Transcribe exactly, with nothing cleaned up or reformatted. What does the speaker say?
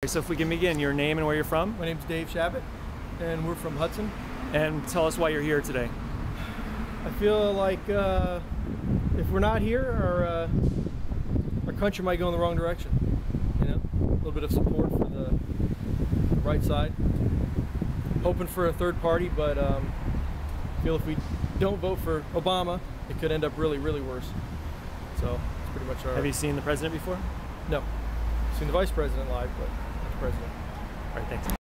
So if we can begin, your name and where you're from? My name's Dave Shabbat, and we're from Hudson. And tell us why you're here today. I feel like uh, if we're not here, our, uh, our country might go in the wrong direction. You know, a little bit of support for the, the right side. Hoping for a third party, but um, I feel if we don't vote for Obama, it could end up really, really worse. So it's pretty much our... Have you seen the president before? No. I've seen the vice president live, but not the president. All right, thanks.